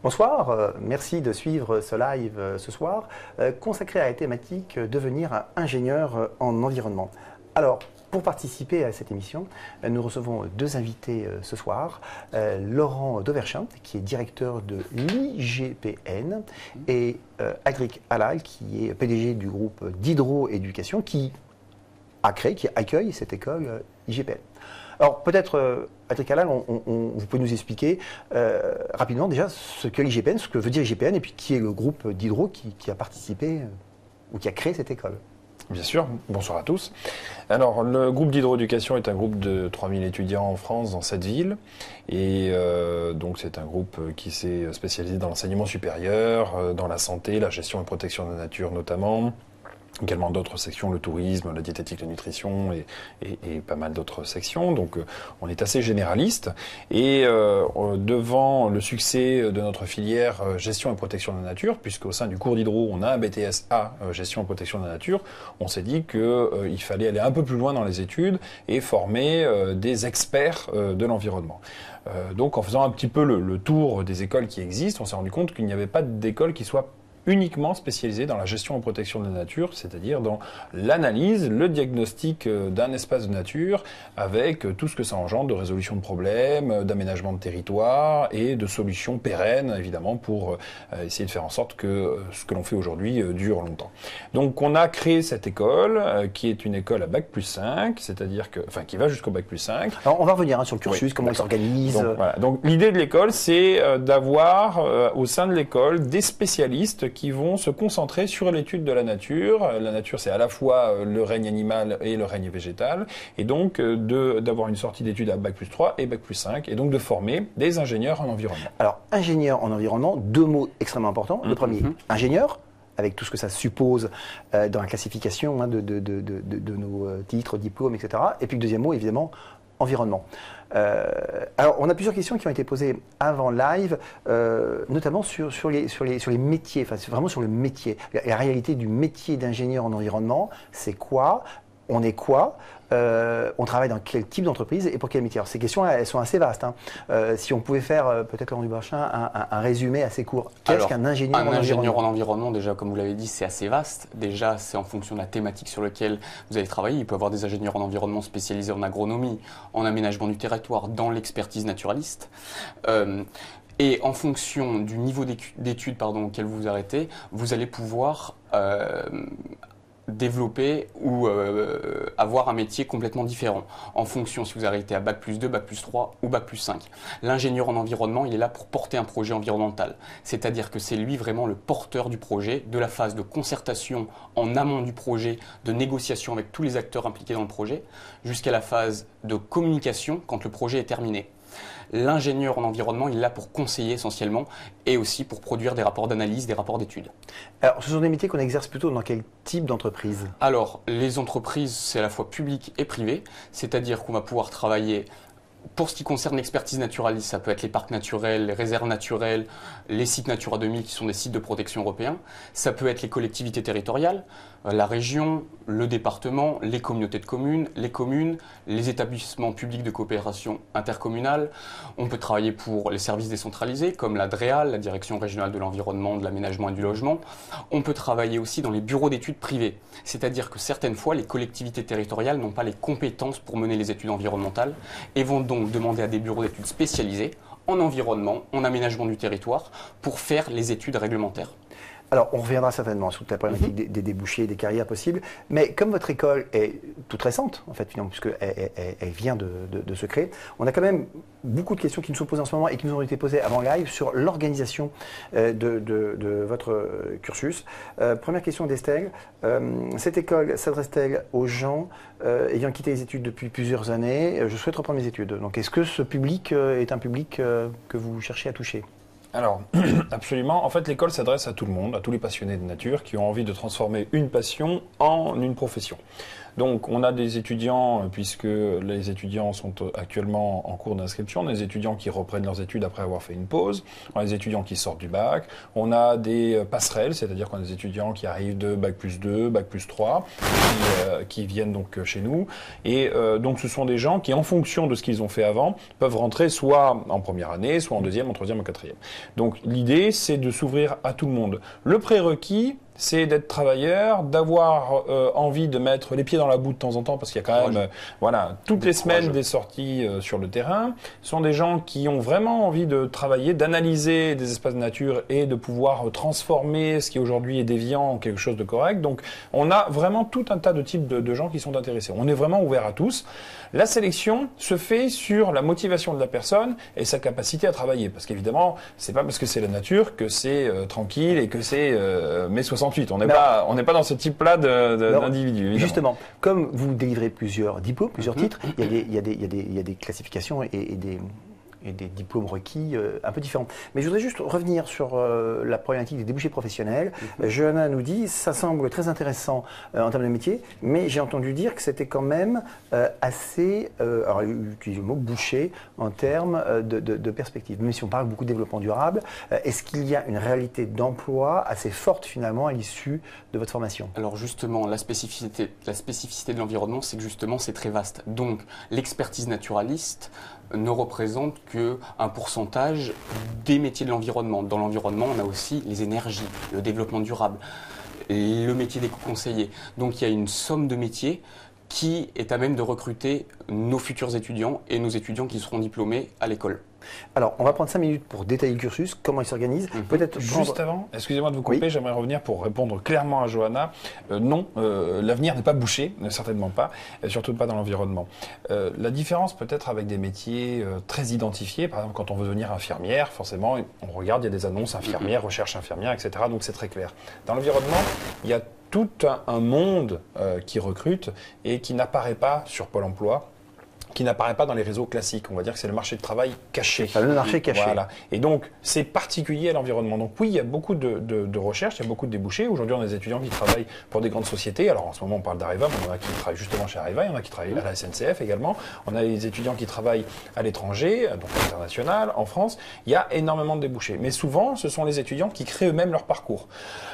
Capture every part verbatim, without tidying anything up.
Bonsoir, euh, merci de suivre ce live euh, ce soir, euh, consacré à la thématique euh, devenir ingénieur euh, en environnement. Alors, pour participer à cette émission, euh, nous recevons deux invités euh, ce soir. Euh, Laurent Dauverchin, qui est directeur de l'I G P N, et euh, Agric Halal, qui est P D G du groupe d'Hydro-Éducation, qui a créé, qui accueille cette école euh, I G P N. Alors peut-être, euh, Agric Halal, on, on, on, vous pouvez nous expliquer euh, rapidement déjà ce que l'I G P N, ce que veut dire I G P N, et puis qui est le groupe d'Hydro qui, qui a participé euh, ou qui a créé cette école. Bien sûr, bonsoir à tous. Alors, le groupe d'Hydro-Éducation est un groupe de trois mille étudiants en France dans sept villes. Et euh, donc, c'est un groupe qui s'est spécialisé dans l'enseignement supérieur, euh, dans la santé, la gestion et protection de la nature notamment. Également d'autres sections, le tourisme, la diététique, la nutrition et, et, et pas mal d'autres sections. Donc euh, on est assez généraliste. Et euh, devant le succès de notre filière euh, gestion et protection de la nature, puisqu'au sein du cours d'Hydro, on a un B T S A, euh, gestion et protection de la nature, on s'est dit qu'il euh, fallait aller un peu plus loin dans les études et former euh, des experts euh, de l'environnement. Euh, donc en faisant un petit peu le, le tour des écoles qui existent, on s'est rendu compte qu'il n'y avait pas d'école qui soit uniquement spécialisé dans la gestion et protection de la nature, c'est-à-dire dans l'analyse, le diagnostic d'un espace de nature avec tout ce que ça engendre de résolution de problèmes, d'aménagement de territoire et de solutions pérennes, évidemment, pour essayer de faire en sorte que ce que l'on fait aujourd'hui dure longtemps. Donc on a créé cette école qui est une école à bac plus cinq, c'est-à-dire que, enfin, qui va jusqu'au bac plus cinq. Alors on va revenir hein, sur le cursus, oui, comment il s'organise. Donc, voilà. Donc l'idée de l'école, c'est d'avoir euh, au sein de l'école des spécialistes qui vont se concentrer sur l'étude de la nature. La nature, c'est à la fois le règne animal et le règne végétal, et donc de, d'avoir une sortie d'études à bac plus trois et bac plus cinq, et donc de former des ingénieurs en environnement. Alors, ingénieur en environnement, deux mots extrêmement importants. Le mmh, premier, mmh. ingénieur, avec tout ce que ça suppose euh, dans la classification hein, de, de, de, de, de, de nos titres, diplômes, et cetera. Et puis le deuxième mot, évidemment, environnement. Euh, alors, on a plusieurs questions qui ont été posées avant live, euh, notamment sur, sur, les, sur, les, sur les métiers, enfin vraiment sur le métier. La, la réalité du métier d'ingénieur en environnement, c'est quoi? On est quoi? euh, On travaille dans quel type d'entreprise et pour quel métier? Alors, ces questions, elles sont assez vastes. Hein. Euh, si on pouvait faire, euh, peut-être Laurent Dauverchin, un, un, un résumé assez court. Qu'est-ce qu'un ingénieur un en ingénieur environnement? en environnement, déjà, comme vous l'avez dit, c'est assez vaste. Déjà, c'est en fonction de la thématique sur laquelle vous allez travailler. Il peut y avoir des ingénieurs en environnement spécialisés en agronomie, en aménagement du territoire, dans l'expertise naturaliste. Euh, Et en fonction du niveau d'études pardon, auquel vous vous arrêtez, vous allez pouvoir euh, développer ou euh, avoir un métier complètement différent en fonction si vous arrêtez à bac plus deux, bac plus trois ou bac plus cinq. L'ingénieur en environnement, il est là pour porter un projet environnemental. C'est-à-dire que c'est lui vraiment le porteur du projet, de la phase de concertation en amont du projet, de négociation avec tous les acteurs impliqués dans le projet, jusqu'à la phase de communication quand le projet est terminé. L'ingénieur en environnement, il est là pour conseiller essentiellement et aussi pour produire des rapports d'analyse, des rapports d'études. Alors, ce sont des métiers qu'on exerce plutôt dans quel type d'entreprise? Alors, les entreprises, c'est à la fois public et privé, c'est-à-dire qu'on va pouvoir travailler. Pour ce qui concerne l'expertise naturaliste, ça peut être les parcs naturels, les réserves naturelles, les sites Natura deux mille qui sont des sites de protection européens. Ça peut être les collectivités territoriales, la région, le département, les communautés de communes, les communes, les établissements publics de coopération intercommunale. On peut travailler pour les services décentralisés comme la DREAL, la Direction régionale de l'environnement, de l'aménagement et du logement. On peut travailler aussi dans les bureaux d'études privés, c'est-à-dire que certaines fois, les collectivités territoriales n'ont pas les compétences pour mener les études environnementales et vont donc demander à des bureaux d'études spécialisés en environnement, en aménagement du territoire, pour faire les études réglementaires. Alors, on reviendra certainement sur toute la problématique mm-hmm. des, des débouchés, des carrières possibles, mais comme votre école est toute récente, en fait, finalement, puisqu'elle elle, elle vient de, de, de se créer, on a quand même beaucoup de questions qui nous sont posées en ce moment et qui nous ont été posées avant live sur l'organisation euh, de, de, de votre cursus. Euh, première question d'Estelle, euh, cette école s'adresse-t-elle aux gens euh, ayant quitté les études depuis plusieurs années? Je souhaite reprendre mes études. Donc, est-ce que ce public euh, est un public euh, que vous cherchez à toucher? Alors, absolument. En fait, l'école s'adresse à tout le monde, à tous les passionnés de nature qui ont envie de transformer une passion en une profession. Donc on a des étudiants, puisque les étudiants sont actuellement en cours d'inscription, on a des étudiants qui reprennent leurs études après avoir fait une pause, on a des étudiants qui sortent du bac, on a des passerelles, c'est-à-dire qu'on a des étudiants qui arrivent de bac plus deux, bac plus trois, qui, euh, qui viennent donc chez nous. Et euh, donc ce sont des gens qui, en fonction de ce qu'ils ont fait avant, peuvent rentrer soit en première année, soit en deuxième, en troisième, en quatrième. Donc l'idée, c'est de s'ouvrir à tout le monde. Le prérequis, c'est d'être travailleur, d'avoir euh, envie de mettre les pieds dans la boue de temps en temps, parce qu'il y a quand même, euh, voilà, toutes des les semaines courageux. Des sorties euh, sur le terrain. Ce sont des gens qui ont vraiment envie de travailler, d'analyser des espaces de nature et de pouvoir euh, transformer ce qui aujourd'hui est déviant en quelque chose de correct. Donc, on a vraiment tout un tas de types de, de gens qui sont intéressés. On est vraiment ouvert à tous. La sélection se fait sur la motivation de la personne et sa capacité à travailler, parce qu'évidemment, c'est pas parce que c'est la nature que c'est euh, tranquille et que c'est euh, mai soixante-huit. On n'est pas, on n'est pas dans ce type-là d'individu. Justement, comme vous délivrez plusieurs diplômes, plusieurs Mm-hmm. titres, il y a des, il y a des, il y a des, il y a des classifications et, et des et des diplômes requis euh, un peu différents. Mais je voudrais juste revenir sur euh, la problématique des débouchés professionnels. Mm-hmm. Johanna nous dit, ça semble très intéressant euh, en termes de métier, mais j'ai entendu dire que c'était quand même euh, assez, euh, alors utilisez le mot bouché en termes euh, de, de, de perspective. Même si on parle beaucoup de développement durable, euh, est-ce qu'il y a une réalité d'emploi assez forte finalement à l'issue de votre formation? Alors justement, la spécificité, la spécificité de l'environnement, c'est que justement c'est très vaste. Donc l'expertise naturaliste ne représente qu'un pourcentage des métiers de l'environnement. Dans l'environnement, on a aussi les énergies, le développement durable, le métier d'éco-conseiller. Donc il y a une somme de métiers qui est à même de recruter nos futurs étudiants et nos étudiants qui seront diplômés à l'école. Alors, on va prendre cinq minutes pour détailler le cursus, comment il s'organise. Mm-hmm. Peut-être Juste prendre... avant, excusez-moi de vous couper, oui. J'aimerais revenir pour répondre clairement à Johanna. Euh, non, euh, l'avenir n'est pas bouché, certainement pas, et surtout pas dans l'environnement. Euh, la différence peut-être avec des métiers euh, très identifiés, par exemple quand on veut devenir infirmière, forcément, on regarde, il y a des annonces infirmière, mm-hmm. recherche infirmière, et cetera. Donc c'est très clair. Dans l'environnement, il y a tout un, un monde euh, qui recrute et qui n'apparaît pas sur Pôle emploi, qui n'apparaît pas dans les réseaux classiques. On va dire que c'est le marché de travail caché. Enfin, le marché caché. Voilà. Et donc, c'est particulier à l'environnement. Donc oui, il y a beaucoup de, de, de recherches, il y a beaucoup de débouchés. Aujourd'hui, on a des étudiants qui travaillent pour des grandes sociétés. Alors en ce moment, on parle d'Areva, mais on en a qui travaillent justement chez Areva, il y en a qui travaillent à la S N C F également. On a des étudiants qui travaillent à l'étranger, donc à l'international, en France. Il y a énormément de débouchés. Mais souvent, ce sont les étudiants qui créent eux-mêmes leur parcours.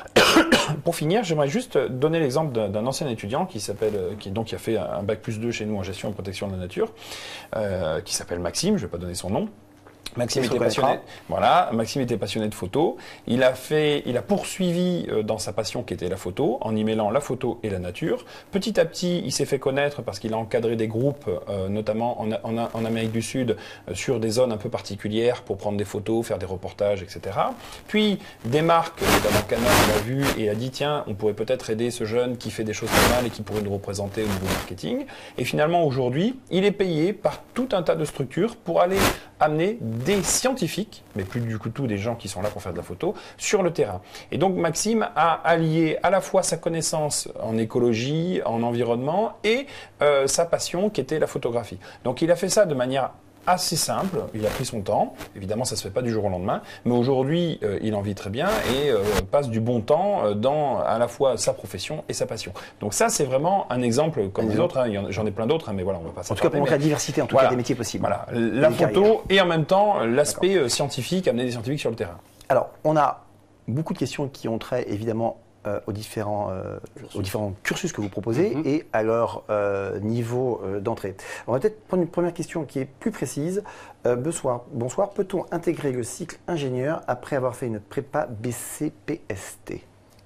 Pour finir, j'aimerais juste donner l'exemple d'un ancien étudiant qui s'appelle, qui donc qui a fait un bac plus deux chez nous en gestion et protection de la nature, euh, qui s'appelle Maxime. Je ne vais pas donner son nom. Maxime était passionné. Voilà, Maxime était passionné de photo. Il a fait, il a poursuivi euh, dans sa passion qui était la photo, en y mêlant la photo et la nature. Petit à petit, il s'est fait connaître parce qu'il a encadré des groupes, euh, notamment en, en, en Amérique du Sud, euh, sur des zones un peu particulières pour prendre des photos, faire des reportages, et cetera. Puis des marques, notamment Canon, l'a vu et a dit tiens, on pourrait peut-être aider ce jeune qui fait des choses pas mal et qui pourrait nous représenter au niveau marketing. Et finalement, aujourd'hui, il est payé par tout un tas de structures pour aller amener des scientifiques, mais plus du coup tout des gens qui sont là pour faire de la photo, sur le terrain. Et donc Maxime a allié à la fois sa connaissance en écologie, en environnement et euh, sa passion qui était la photographie. Donc il a fait ça de manière assez simple, il a pris son temps, évidemment ça se fait pas du jour au lendemain, mais aujourd'hui euh, il en vit très bien et euh, passe du bon temps euh, dans à la fois sa profession et sa passion. Donc ça c'est vraiment un exemple comme les autres, hein, j'en ai plein d'autres, hein, mais voilà on va pas En tout cas pour montrer la diversité en tout voilà. cas des métiers possibles. Voilà, la photo carrières. Et en même temps l'aspect euh, scientifique, amener des scientifiques sur le terrain. Alors on a beaucoup de questions qui ont trait évidemment Euh, aux, différents, euh, aux différents cursus que vous proposez mm-hmm. et à leur euh, niveau euh, d'entrée. On va peut-être prendre une première question qui est plus précise. Euh, bonsoir, bonsoir. Peut-on intégrer le cycle ingénieur après avoir fait une prépa B C P S T?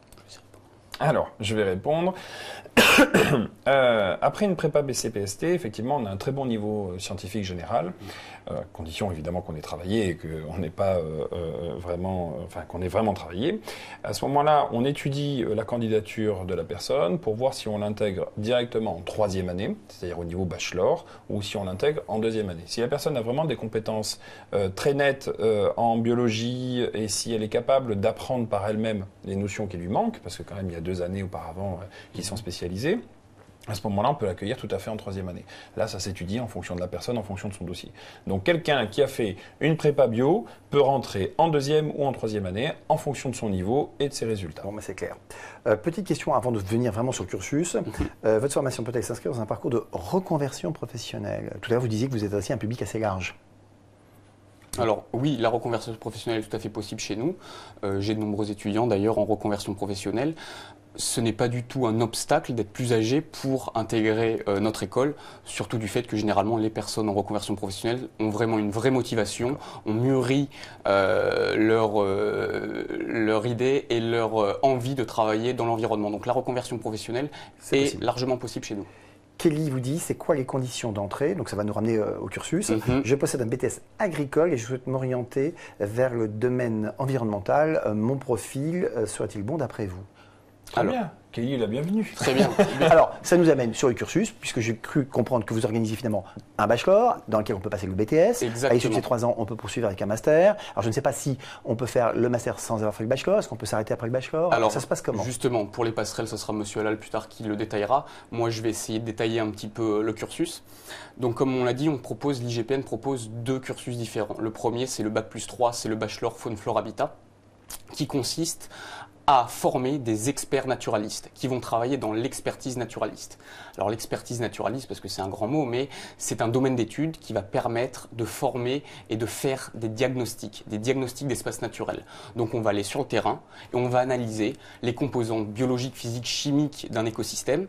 Alors, je vais répondre. euh, après une prépa B C P S T, effectivement, on a un très bon niveau euh, scientifique général, euh, condition évidemment qu'on ait travaillé et qu'on n'ait pas euh, euh, vraiment, enfin qu'on ait vraiment travaillé. À ce moment-là, on étudie euh, la candidature de la personne pour voir si on l'intègre directement en troisième année, c'est-à-dire au niveau bachelor, ou si on l'intègre en deuxième année. Si la personne a vraiment des compétences euh, très nettes euh, en biologie et si elle est capable d'apprendre par elle-même les notions qui lui manquent, parce que quand même il y a deux années auparavant euh, qui sont spécialisées, À ce moment-là, on peut l'accueillir tout à fait en troisième année. Là, ça s'étudie en fonction de la personne, en fonction de son dossier. Donc, quelqu'un qui a fait une prépa bio peut rentrer en deuxième ou en troisième année en fonction de son niveau et de ses résultats. Bon, ben c'est clair. Euh, petite question avant de venir vraiment sur le cursus. Mm-hmm. euh, votre formation peut-elle s'inscrire dans un parcours de reconversion professionnelle? Tout à l'heure, vous disiez que vous êtes aussi un public assez large. Alors oui, la reconversion professionnelle est tout à fait possible chez nous. Euh, j'ai de nombreux étudiants d'ailleurs en reconversion professionnelle. Ce n'est pas du tout un obstacle d'être plus âgé pour intégrer euh, notre école, surtout du fait que généralement les personnes en reconversion professionnelle ont vraiment une vraie motivation, ont mûri euh, leur, euh, leur idée et leur euh, envie de travailler dans l'environnement. Donc la reconversion professionnelle est, est possible. largement possible chez nous. Kelly vous dit, c'est quoi les conditions d'entrée? Donc ça va nous ramener euh, au cursus. Mm-hmm. Je possède un B T S agricole et je souhaite m'orienter vers le domaine environnemental. Euh, mon profil euh, serait-il bon d'après vous? Très Alors, bien. Kelly, la bienvenue. Très bien. Alors, ça nous amène sur le cursus, puisque j'ai cru comprendre que vous organisez finalement un bachelor dans lequel on peut passer le B T S. Exactement. À l'issue de ces trois ans, on peut poursuivre avec un master. Alors, je ne sais pas si on peut faire le master sans avoir fait le bachelor. Est-ce qu'on peut s'arrêter après le bachelor? Alors, ça se passe comment? Justement, pour les passerelles, ce sera Monsieur Halal plus tard qui le détaillera. Moi, je vais essayer de détailler un petit peu le cursus. Donc, comme on l'a dit, on propose, l'I G P N propose deux cursus différents. Le premier, c'est le bac plus trois, c'est le bachelor faune flore habitat, qui consiste à former des experts naturalistes qui vont travailler dans l'expertise naturaliste. Alors l'expertise naturaliste, parce que c'est un grand mot, mais c'est un domaine d'étude qui va permettre de former et de faire des diagnostics, des diagnostics d'espaces naturels. Donc on va aller sur le terrain et on va analyser les composantes biologiques, physiques, chimiques d'un écosystème,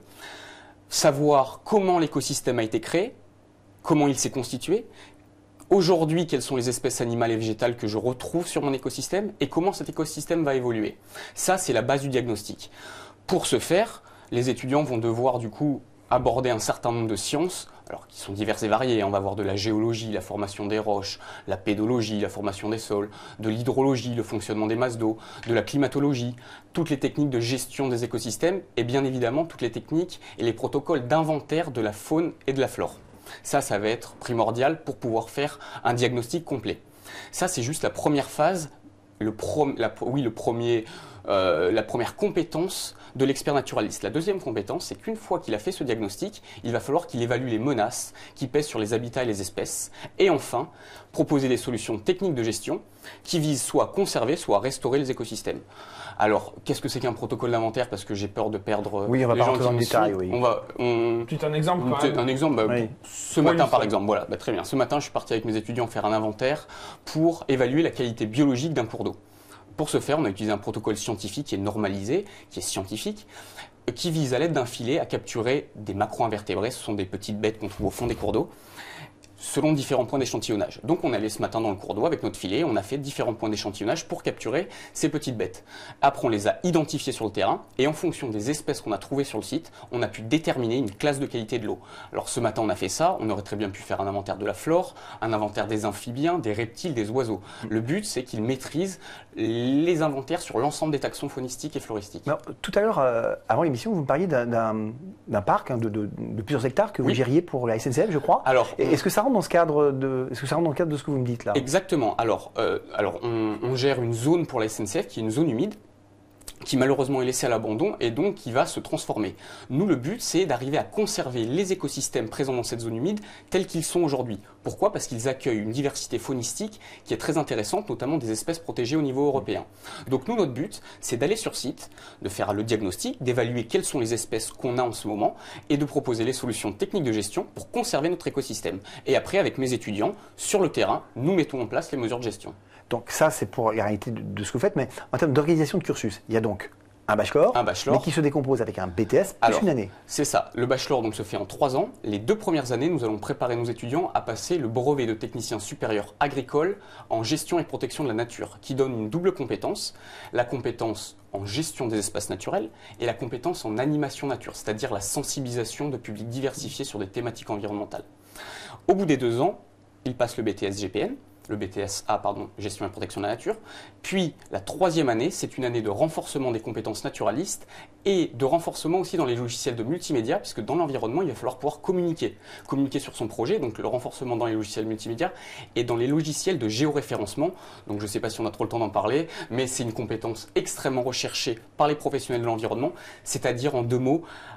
savoir comment l'écosystème a été créé, comment il s'est constitué, aujourd'hui, quelles sont les espèces animales et végétales que je retrouve sur mon écosystème et comment cet écosystème va évoluer. Ça, c'est la base du diagnostic. Pour ce faire, les étudiants vont devoir du coup aborder un certain nombre de sciences, alors qui sont diverses et variées. On va voir de la géologie, la formation des roches, la pédologie, la formation des sols, de l'hydrologie, le fonctionnement des masses d'eau, de la climatologie, toutes les techniques de gestion des écosystèmes et bien évidemment toutes les techniques et les protocoles d'inventaire de la faune et de la flore. Ça, ça va être primordial pour pouvoir faire un diagnostic complet. Ça, c'est juste la première phase, le pro, la, oui, le premier, euh, la première compétence de l'expert naturaliste. La deuxième compétence, c'est qu'une fois qu'il a fait ce diagnostic, il va falloir qu'il évalue les menaces qui pèsent sur les habitats et les espèces. Et enfin, proposer des solutions techniques de gestion qui visent soit à conserver, soit à restaurer les écosystèmes. Alors, qu'est-ce que c'est qu'un protocole d'inventaire? Parce que j'ai peur de perdre oui, on va les pas gens qui dans le me détail, suivent. oui. On va, on... Petit un exemple quand même. Un exemple, bah, oui. ce Point matin par fois. exemple, voilà, bah, très bien. Ce matin, je suis parti avec mes étudiants faire un inventaire pour évaluer la qualité biologique d'un cours d'eau. Pour ce faire, on a utilisé un protocole scientifique qui est normalisé, qui est scientifique, qui vise à l'aide d'un filet à capturer des macro-invertébrés. Ce sont des petites bêtes qu'on trouve au fond des cours d'eau, selon différents points d'échantillonnage. Donc on allait ce matin dans le cours d'eau avec notre filet, on a fait différents points d'échantillonnage pour capturer ces petites bêtes. Après on les a identifiées sur le terrain et en fonction des espèces qu'on a trouvées sur le site, on a pu déterminer une classe de qualité de l'eau. Alors ce matin on a fait ça, on aurait très bien pu faire un inventaire de la flore, un inventaire des amphibiens, des reptiles, des oiseaux. Le but c'est qu'ils maîtrisent les inventaires sur l'ensemble des taxons faunistiques et floristiques. Alors, tout à l'heure, euh, avant l'émission, vous me parliez d'un parc hein, de, de, de plusieurs hectares que vous oui. gériez pour la S N C F, je crois. Alors, est-ce que ça rentre dans ce cadre de, est-ce que ça rentre dans le cadre de ce que vous me dites là? Exactement. Alors, euh, alors on, on gère une zone pour la S N C F qui est une zone humide, qui malheureusement est laissée à l'abandon et donc qui va se transformer. Nous, le but, c'est d'arriver à conserver les écosystèmes présents dans cette zone humide tels qu'ils sont aujourd'hui. Pourquoi? Parce qu'ils accueillent une diversité faunistique qui est très intéressante, notamment des espèces protégées au niveau européen. Donc nous, notre but, c'est d'aller sur site, de faire le diagnostic, d'évaluer quelles sont les espèces qu'on a en ce moment et de proposer les solutions techniques de gestion pour conserver notre écosystème. Et après, avec mes étudiants, sur le terrain, nous mettons en place les mesures de gestion. Donc ça, c'est pour la réalité de, de ce que vous faites, mais en termes d'organisation de cursus, il y a donc un bachelor, un bachelor, mais qui se décompose avec un B T S plus Alors, une année. C'est ça. Le bachelor donc, se fait en trois ans. Les deux premières années, nous allons préparer nos étudiants à passer le brevet de technicien supérieur agricole en gestion et protection de la nature, qui donne une double compétence, la compétence en gestion des espaces naturels et la compétence en animation nature, c'est-à-dire la sensibilisation de publics diversifiés sur des thématiques environnementales. Au bout des deux ans, ils passent le B T S G P N, le B T S A, pardon, gestion et protection de la nature. Puis la troisième année, c'est une année de renforcement des compétences naturalistes et de renforcement aussi dans les logiciels de multimédia, puisque dans l'environnement, il va falloir pouvoir communiquer. Communiquer sur son projet, donc le renforcement dans les logiciels multimédia et dans les logiciels de géoréférencement. Donc je ne sais pas si on a trop le temps d'en parler, mais c'est une compétence extrêmement recherchée par les professionnels de l'environnement, c'est-à-dire en deux mots,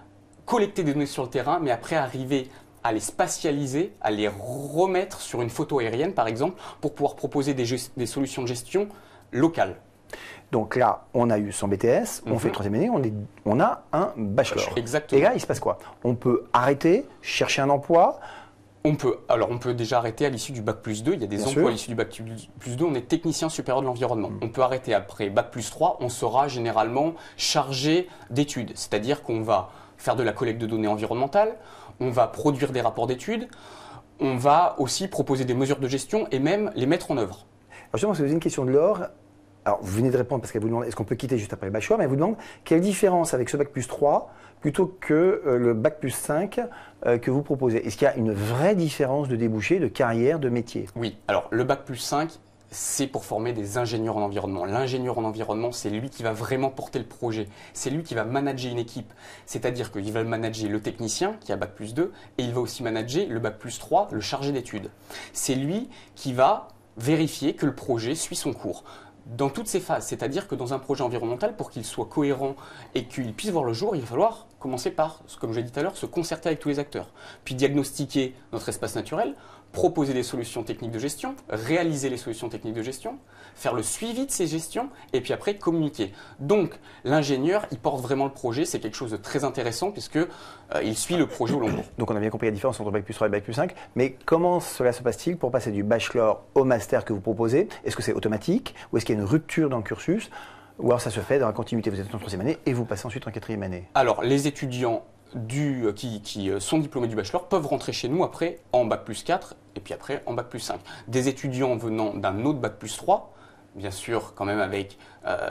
collecter des données sur le terrain, mais après arriver à les spatialiser, à les remettre sur une photo aérienne, par exemple, pour pouvoir proposer des, des solutions de gestion locales. Donc là, on a eu son B T S, on mm-hmm. fait le troisième année, on, est, on a un bachelor. Exactement. Et là, il se passe quoi? On peut arrêter, chercher un emploi. On peut, alors on peut déjà arrêter à l'issue du bac plus deux, il y a des Bien emplois sûr. à l'issue du bac plus deux, on est technicien supérieur de l'environnement. Mm. On peut arrêter après bac plus trois, on sera généralement chargé d'études, c'est-à-dire qu'on va faire de la collecte de données environnementales, on va produire des rapports d'études, on va aussi proposer des mesures de gestion et même les mettre en œuvre. Alors justement, c'est une question de Laure. Alors, vous venez de répondre parce qu'elle vous demande est-ce qu'on peut quitter juste après le bachelor, mais elle vous demande quelle différence avec ce bac plus trois plutôt que euh, le bac plus cinq euh, que vous proposez. Est-ce qu'il y a une vraie différence de débouché, de carrière, de métier? Oui, alors le bac plus cinq, c'est pour former des ingénieurs en environnement. L'ingénieur en environnement, c'est lui qui va vraiment porter le projet. C'est lui qui va manager une équipe. C'est-à-dire qu'il va manager le technicien qui a bac plus deux et il va aussi manager le bac plus trois, le chargé d'études. C'est lui qui va vérifier que le projet suit son cours. Dans toutes ces phases, c'est-à-dire que dans un projet environnemental, pour qu'il soit cohérent et qu'il puisse voir le jour, il va falloir commencer par, comme je l'ai dit tout à l'heure, se concerter avec tous les acteurs, puis diagnostiquer notre espace naturel, proposer des solutions techniques de gestion, réaliser les solutions techniques de gestion, faire le suivi de ces gestions et puis après communiquer. Donc l'ingénieur, il porte vraiment le projet, c'est quelque chose de très intéressant puisque euh, il suit le projet au long cours. Donc on a bien compris la différence entre bac plus trois et bac plus cinq, mais comment cela se passe-t-il pour passer du bachelor au master que vous proposez? Est-ce que c'est automatique ou est-ce qu'il y a une rupture dans le cursus? Ou alors ça se fait dans la continuité, vous êtes en troisième année et vous passez ensuite en quatrième année? Alors les étudiants Du, qui, qui sont diplômés du bachelor peuvent rentrer chez nous après en bac plus quatre et puis après en bac plus cinq. Des étudiants venant d'un autre bac plus trois, bien sûr quand même avec euh,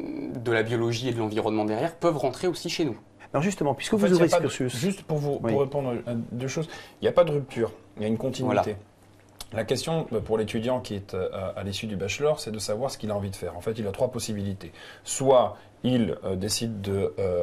de la biologie et de l'environnement derrière, peuvent rentrer aussi chez nous. Alors justement, puisque en vous fait, ouvrez ce de, cursus… Juste pour, vous, oui. pour répondre à deux choses, il n'y a pas de rupture, il y a une continuité. Voilà. La question pour l'étudiant qui est à, à l'issue du bachelor, c'est de savoir ce qu'il a envie de faire. En fait, il a trois possibilités. Soit il euh, décide de, euh,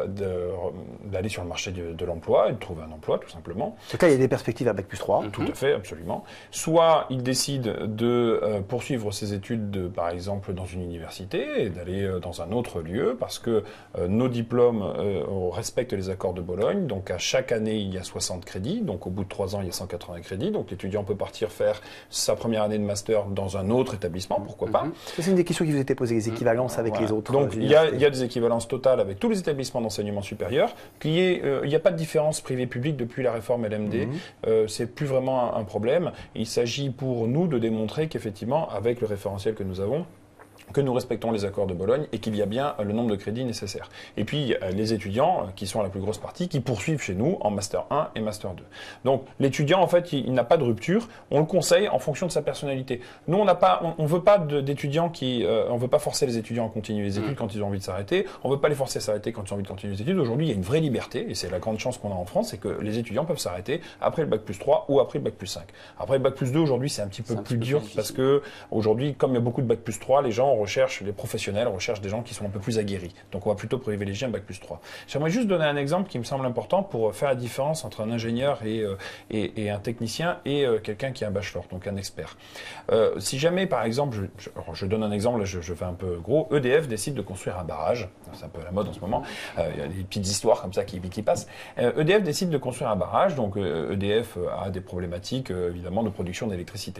de, d'aller sur le marché de, de l'emploi et de trouver un emploi, tout simplement. Donc là, il y a des perspectives à bac plus trois. Tout mm-hmm. à fait, absolument. Soit il décide de euh, poursuivre ses études, de, par exemple, dans une université et d'aller euh, dans un autre lieu parce que euh, nos diplômes euh, respectent les accords de Bologne. Donc à chaque année, il y a soixante crédits. Donc au bout de trois ans, il y a cent quatre-vingts crédits. Donc l'étudiant peut partir faire sa première année de master dans un autre établissement, pourquoi mm-hmm. pas. C'est une des questions qui vous étaient posées, les équivalences mm-hmm. avec voilà. les autres. Donc il y, a, il y a des équivalence totale avec tous les établissements d'enseignement supérieur, qu'il y ait, euh, il n'y a pas de différence privé-public depuis la réforme L M D, mmh. euh, c'est plus vraiment un, un problème. Il s'agit pour nous de démontrer qu'effectivement, avec le référentiel que nous avons, que nous respectons les accords de Bologne et qu'il y a bien le nombre de crédits nécessaires. Et puis, les étudiants, qui sont la plus grosse partie, qui poursuivent chez nous en Master un et Master deux. Donc, l'étudiant, en fait, il, il n'a pas de rupture. On le conseille en fonction de sa personnalité. Nous, on n'a pas, on, on veut pas d'étudiants qui, euh, on veut pas forcer les étudiants à continuer les études mmh. quand ils ont envie de s'arrêter. On veut pas les forcer à s'arrêter quand ils ont envie de continuer les études. Aujourd'hui, il y a une vraie liberté, et c'est la grande chance qu'on a en France, c'est que les étudiants peuvent s'arrêter après le bac plus trois ou après le bac plus cinq. Après le bac plus deux, aujourd'hui, c'est un petit peu un plus petit dur peu parce que, aujourd'hui, comme il y a beaucoup de bac plus trois, les gens recherchent les professionnels recherchent des gens qui sont un peu plus aguerris. Donc on va plutôt privilégier un bac plus trois. J'aimerais juste donner un exemple qui me semble important pour faire la différence entre un ingénieur et, euh, et, et un technicien et euh, quelqu'un qui a un bachelor, donc un expert. Euh, si jamais, par exemple, je, je, je donne un exemple, je, je fais un peu gros, E D F décide de construire un barrage, c'est un peu la mode en ce moment, euh, il y a des petites histoires comme ça qui, qui passent. Euh, E D F décide de construire un barrage, donc euh, E D F a des problématiques euh, évidemment de production d'électricité.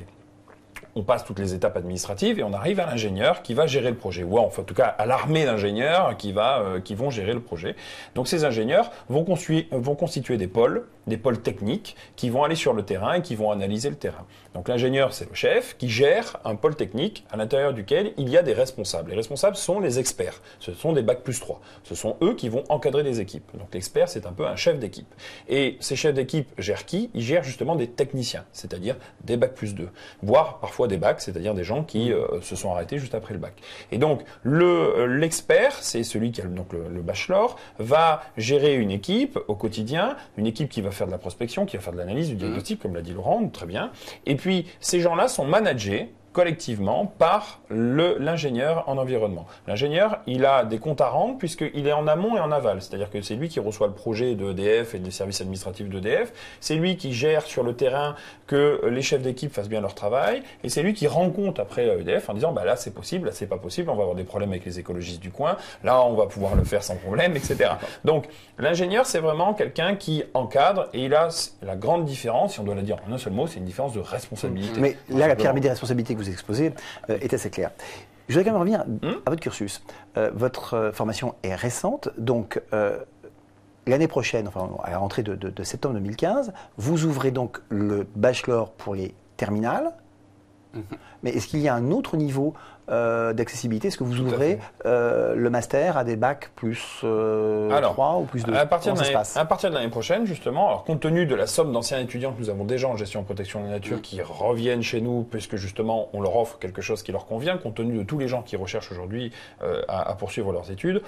On passe toutes les étapes administratives et on arrive à l'ingénieur qui va gérer le projet, ou enfin, en tout cas à l'armée d'ingénieurs qui, va, euh, qui vont gérer le projet. Donc ces ingénieurs vont, vont constituer des pôles, des pôles techniques qui vont aller sur le terrain et qui vont analyser le terrain. Donc l'ingénieur, c'est le chef qui gère un pôle technique à l'intérieur duquel il y a des responsables. Les responsables sont les experts, ce sont des bac plus trois. Ce sont eux qui vont encadrer les équipes. Donc l'expert, c'est un peu un chef d'équipe. Et ces chefs d'équipe gèrent qui? Ils gèrent justement des techniciens, c'est-à-dire des bac plus deux, voire parfois des bacs, c'est-à-dire des gens qui euh, se sont arrêtés juste après le bac. Et donc le l'expert, c'est celui qui a donc le, le bachelor, va gérer une équipe au quotidien, une équipe qui va faire de la prospection, qui va faire de l'analyse, du diagnostic, mmh. comme l'a dit Laurent, très bien. Et puis ces gens-là sont managés collectivement par le- l'ingénieur en environnement. L'ingénieur, il a des comptes à rendre puisqu'il est en amont et en aval. C'est-à-dire que c'est lui qui reçoit le projet de E D F et des services administratifs d'E D F. C'est lui qui gère sur le terrain que les chefs d'équipe fassent bien leur travail. Et c'est lui qui rend compte après à E D F en disant bah là c'est possible, là c'est pas possible, on va avoir des problèmes avec les écologistes du coin, là on va pouvoir le faire sans problème, et cetera. Donc l'ingénieur c'est vraiment quelqu'un qui encadre et il a la grande différence, si on doit la dire en un seul mot, c'est une différence de responsabilité. Mais là, la pyramide des responsabilités que vous exposez euh, est assez claire. Je voudrais quand même revenir Hum à votre cursus. Euh, votre euh, formation est récente, donc euh, l'année prochaine, enfin à la rentrée de, de- de septembre deux mille quinze, vous ouvrez donc le bachelor pour les terminales. Mhm. Mais est-ce qu'il y a un autre niveau euh, d'accessibilité? Est-ce que vous Tout à ouvrez fait. euh, le master à des bacs plus euh, Alors, trois ou plus deux? À partir, de Comment ça se l'année, passe? à partir de l'année prochaine, justement, alors compte tenu de la somme d'anciens étudiants que nous avons déjà en gestion et protection de la nature Mm. qui reviennent chez nous, puisque justement on leur offre quelque chose qui leur convient, compte tenu de tous les gens qui recherchent aujourd'hui euh, à, à poursuivre leurs études,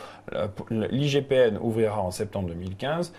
l'I G P N ouvrira en septembre deux mille quinze,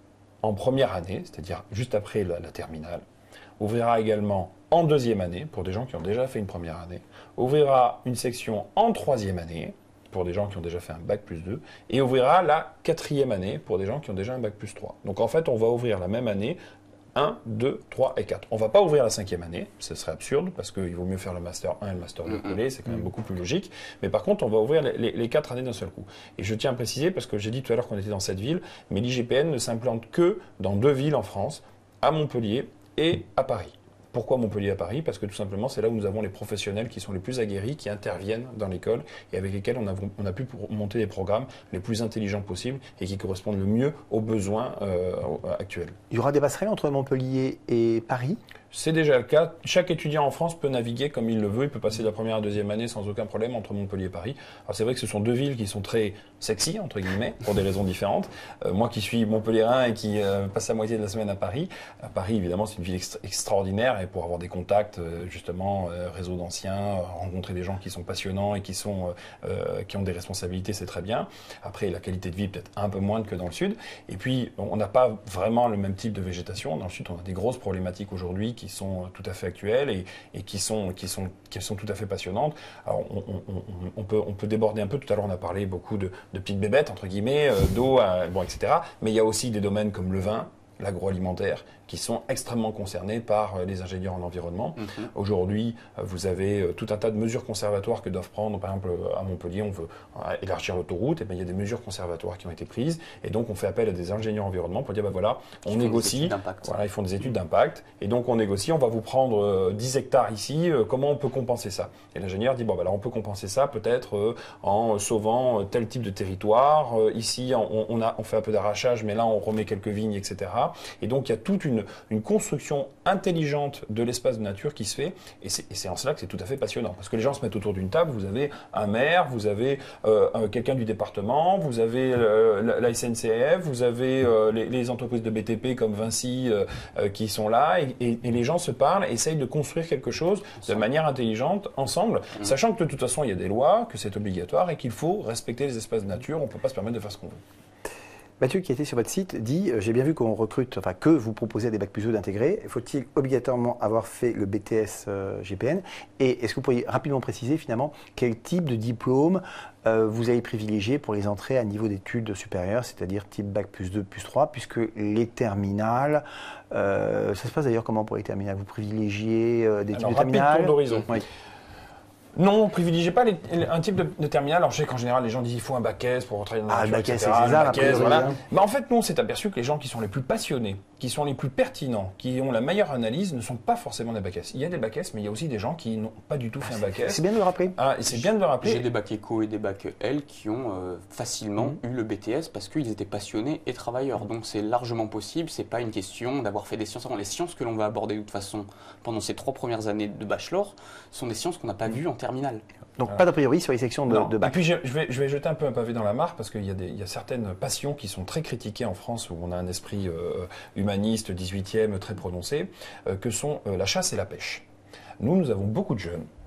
en première année, c'est-à-dire juste après la, la terminale, ouvrira également en deuxième année, pour des gens qui ont déjà fait une première année, ouvrira une section en troisième année, pour des gens qui ont déjà fait un bac plus deux, et ouvrira la quatrième année pour des gens qui ont déjà un bac plus trois. Donc en fait, on va ouvrir la même année un, deux, trois et quatre. On ne va pas ouvrir la cinquième année, ce serait absurde, parce qu'il vaut mieux faire le Master un et le Master deux collés, c'est quand même beaucoup plus logique. Mais par contre, on va ouvrir les, les, les quatre années d'un seul coup. Et je tiens à préciser, parce que j'ai dit tout à l'heure qu'on était dans cette ville, mais l'I G P N ne s'implante que dans deux villes en France, à Montpellier et à Paris. Pourquoi Montpellier à Paris? Parce que tout simplement, c'est là où nous avons les professionnels qui sont les plus aguerris, qui interviennent dans l'école et avec lesquels on a, on a pu monter les programmes les plus intelligents possibles et qui correspondent le mieux aux besoins euh, actuels. Il y aura des passerelles entre Montpellier et Paris? C'est déjà le cas. Chaque étudiant en France peut naviguer comme il le veut. Il peut passer de la première à la deuxième année sans aucun problème entre Montpellier et Paris. Alors c'est vrai que ce sont deux villes qui sont très sexy, entre guillemets, pour des raisons différentes. Euh, moi qui suis montpelliérain et qui euh, passe la moitié de la semaine à Paris, à Paris évidemment c'est une ville extra extraordinaire et pour avoir des contacts, euh, justement, euh, réseau d'anciens, euh, rencontrer des gens qui sont passionnants et qui, sont, euh, euh, qui ont des responsabilités, c'est très bien. Après la qualité de vie peut-être un peu moindre que dans le sud. Et puis on n'a pas vraiment le même type de végétation. Dans le sud on a des grosses problématiques aujourd'hui qui sont tout à fait actuelles et, et qui, sont, qui, sont, qui sont tout à fait passionnantes. Alors, on, on, on, on, peut, on peut déborder un peu. Tout à l'heure, on a parlé beaucoup de, de petites bébêtes, entre guillemets, euh, d'eau, euh, bon, et cetera. Mais il y a aussi des domaines comme le vin, l'agroalimentaire, qui sont extrêmement concernés par euh, les ingénieurs en environnement. Mhm. Aujourd'hui, euh, vous avez euh, tout un tas de mesures conservatoires que doivent prendre. Par exemple, euh, à Montpellier, on veut euh, élargir l'autoroute, et bien, il y a des mesures conservatoires qui ont été prises. Et donc, on fait appel à des ingénieurs environnement pour dire, ben voilà, on Ils font des négocie. études d'impact. Voilà, ils font des études d'impact. Et donc, on négocie, on va vous prendre euh, dix hectares ici, euh, comment on peut compenser ça? Et l'ingénieur dit, bon, ben là, on peut compenser ça peut-être euh, en sauvant euh, tel type de territoire. Euh, ici, on, on, a, on fait un peu d'arrachage, mais là, on remet quelques vignes, et cetera. Et donc, il y a toute une, une construction intelligente de l'espace de nature qui se fait. Et c'est en cela que c'est tout à fait passionnant. Parce que les gens se mettent autour d'une table, vous avez un maire, vous avez euh, quelqu'un du département, vous avez euh, la S N C F, vous avez euh, les, les entreprises de B T P comme Vinci euh, euh, qui sont là. Et, et, et les gens se parlent, essayent de construire quelque chose de manière intelligente, ensemble, mmh. sachant que de toute façon, il y a des lois, que c'est obligatoire et qu'il faut respecter les espaces de nature. On ne peut pas se permettre de faire ce qu'on veut. Mathieu, qui était sur votre site, dit euh, « J'ai bien vu qu'on recrute, enfin que vous proposez à des bacs plus deux d'intégrer. Faut-il obligatoirement avoir fait le B T S euh, G P N? Et est-ce que vous pourriez rapidement préciser finalement quel type de diplôme euh, vous avez privilégié pour les entrées à niveau d'études supérieures, c'est-à-dire type bac plus deux, plus trois, puisque les terminales, euh, ça se passe d'ailleurs comment pour les terminales? Vous privilégiez euh, des types de terminales? Tour d'horizon. Oui. Non, on ne privilégie pas les, un type de, de terminal. Alors, je sais qu'en général, les gens disent qu'il faut un bac S pour travailler dans la Ah, nature, le bac S, et cetera. c'est ça, Le bac S, la voilà. Mais en fait, nous, on s'est aperçu que les gens qui sont les plus passionnés, qui sont les plus pertinents, qui ont la meilleure analyse, ne sont pas forcément des bac S. Il y a des bac S, mais il y a aussi des gens qui n'ont pas du tout fait un bac S. C'est bien de le rappeler. Ah, et c'est bien de le rappeler. J'ai des bacs éco et des bacs L qui ont euh, facilement mmh. eu le B T S parce qu'ils étaient passionnés et travailleurs. Donc c'est largement possible. C'est pas une question d'avoir fait des sciences. Les sciences que l'on va aborder de toute façon pendant ces trois premières années de bachelor sont des sciences qu'on n'a pas vues en terminale. Donc voilà. Pas d'a priori sur les sections de, de bac. Et puis je, je, vais, je vais jeter un peu un pavé dans la mare parce qu'il y, y a certaines passions qui sont très critiquées en France où on a un esprit euh, humaniste, dix-huitième, très prononcé, euh, que sont euh, la chasse et la pêche. Nous, nous avons beaucoup de jeunes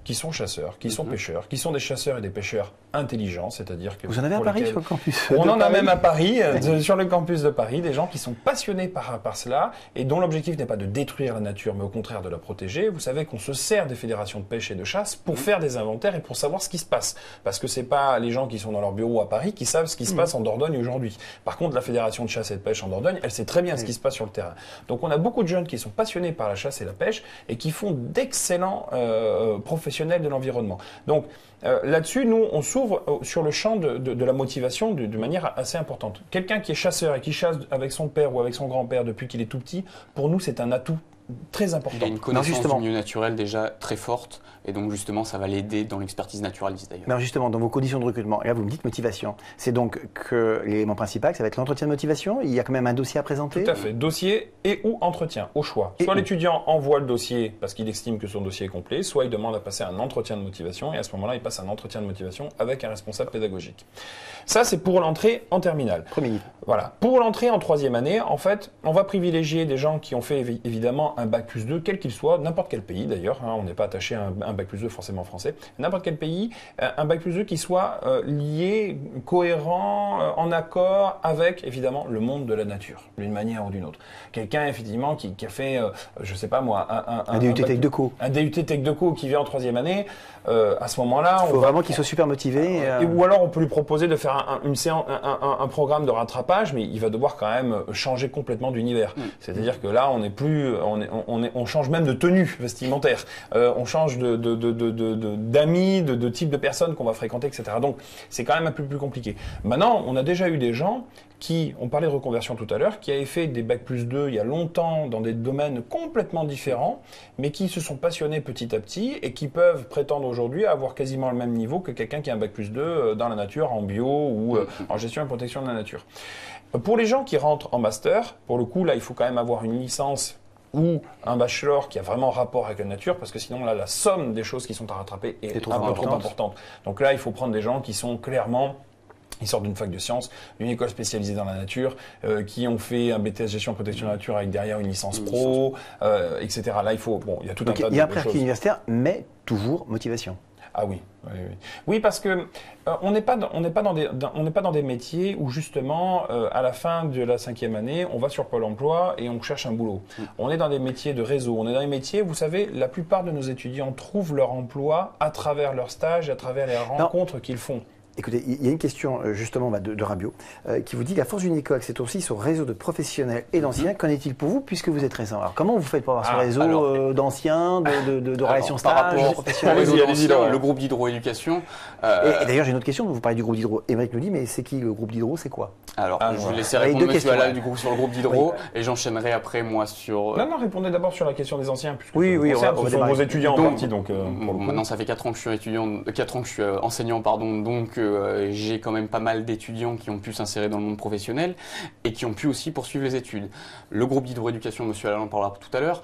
qui sont chasseurs, qui sont Mhm. pêcheurs, qui sont des chasseurs et des pêcheurs intelligents, c'est-à-dire que... Vous en avez à pour Paris lesquels- sur le campus On de en a Paris même à Paris, euh, sur le campus de Paris, des gens qui sont passionnés par, par cela et dont l'objectif n'est pas de détruire la nature, mais au contraire de la protéger. Vous savez qu'on se sert des fédérations de pêche et de chasse pour faire des inventaires et pour savoir ce qui se passe. Parce que c'est pas les gens qui sont dans leur bureau à Paris qui savent ce qui se passe en Dordogne aujourd'hui. Par contre, la fédération de chasse et de pêche en Dordogne, elle sait très bien ce qui se passe sur le terrain. Donc on a beaucoup de jeunes qui sont passionnés par la chasse et la pêche et qui font d'excellents euh, professionnels de l'environnement. Donc euh, là-dessus, nous, on s'ouvre euh, sur le champ de, de, de la motivation de, de manière assez importante. Quelqu'un qui est chasseur et qui chasse avec son père ou avec son grand-père depuis qu'il est tout petit, pour nous, c'est un atout très important. Il a une connaissance justement. du milieu naturel déjà très forte, et donc justement, ça va l'aider dans l'expertise naturaliste d'ailleurs. Mais alors justement, dans vos conditions de recrutement, et là vous me dites motivation, c'est donc que l'élément principal, ça va être l'entretien de motivation, il y a quand même un dossier à présenter. Tout à fait. Dossier et ou entretien, au choix. Et Soit où l'étudiant envoie le dossier parce qu'il estime que son dossier est complet, soit il demande à passer un entretien de motivation et à ce moment-là, il passe un entretien de motivation avec un responsable pédagogique. Ça, c'est pour l'entrée en terminale. Premier livre. Voilà. Pour l'entrée en troisième année, en fait, on va privilégier des gens qui ont fait évi- évidemment un bac plus deux, quel qu'il soit, n'importe quel pays d'ailleurs, hein, on n'est pas attaché à un, un bac plus deux forcément français, n'importe quel pays, euh, un bac plus deux qui soit euh, lié, cohérent, euh, en accord avec évidemment le monde de la nature, d'une manière ou d'une autre. Quelqu'un effectivement qui, qui a fait, euh, je sais pas moi, un, un, Un D U T bac- Tech de co. un D U T Tech de co qui vient en troisième année, euh, à ce moment-là, Il on faut va- vraiment qu'il soit super motivé. et- euh, et- ou alors on peut lui proposer de faire un, un- une séance, un, un- un programme de rattrapage, mais il va devoir quand même changer complètement d'univers. Mm. C'est-à-dire que là, on n'est plus, on, est, on, est, on change même de tenue vestimentaire, euh, on change de, de, de, de, de- de- d'amis, de, de type de personnes qu'on va fréquenter, et cetera. Donc c'est quand même un peu plus compliqué. Maintenant, on a déjà eu des gens qui, on parlait de reconversion tout à l'heure, qui avaient fait des bac plus deux il y a longtemps dans des domaines complètement différents, mais qui se sont passionnés petit à petit et qui peuvent prétendre aujourd'hui avoir quasiment le même niveau que quelqu'un qui a un bac plus deux euh, dans la nature, en bio ou euh, en gestion et protection de la nature. Pour les gens qui rentrent en master, pour le coup, là, il faut quand même avoir une licence ou un bachelor qui a vraiment rapport avec la nature, parce que sinon, là, la somme des choses qui sont à rattraper est, C'est trop un peu trop importante. importante. Donc là, il faut prendre des gens qui sont clairement... Ils sortent d'une fac de sciences, d'une école spécialisée dans la nature, euh, qui ont fait un B T S gestion et protection de la nature avec derrière une licence Une pro, euh, et cetera. Là, il faut, bon, il y a tout Donc un tas il y a un de, de prérequis choses. universitaire, mais toujours motivation. Ah oui, oui, oui. Oui, parce que euh, on n'est pas, dans- on n'est pas dans des, dans- on n'est pas dans des métiers où justement, euh, à la fin de la cinquième année, on va sur Pôle Emploi et on cherche un boulot. Mm. On est dans des métiers de réseau. On est dans des métiers, vous savez, la plupart de nos étudiants trouvent leur emploi à travers leur stage, à travers les rencontres qu'ils font. Écoutez, il y a une question euh, justement bah, de, de Rabiot euh, qui vous dit la force d'une école, c'est aussi son réseau de professionnels et d'anciens. Qu'en est-il pour vous puisque vous êtes récent? Alors comment vous faites pour avoir ce Ah, réseau alors- euh, d'anciens, de, de, de, de Alors, relations par stages, rapport au professionnels réseau Allez-y, allez-y, d'anciens, Laurent. le groupe d'hydroéducation. Et, euh, et d'ailleurs j'ai une autre question, vous parlez du groupe d'hydro. Émeric nous dit mais c'est qui le groupe d'hydro, c'est quoi? Alors, Ah, je vais voilà. laisser Avec répondre deux Monsieur questions, Halal ouais. du groupe sur le groupe d'hydro, Oui. et j'enchaînerai après moi sur. Non, non, répondez d'abord sur la question des anciens, puisque Oui, ça vous oui, on concerne, va- on ce va sont vos démarrer. étudiants en Donc, partie, donc euh, pour le coup. Maintenant, ça fait quatre ans que je suis étudiant, quatre ans que je suis euh, enseignant, pardon, donc euh, j'ai quand même pas mal d'étudiants qui ont pu s'insérer dans le monde professionnel et qui ont pu aussi poursuivre les études. Le groupe d'hydroéducation, Monsieur Halal en parlera tout à l'heure,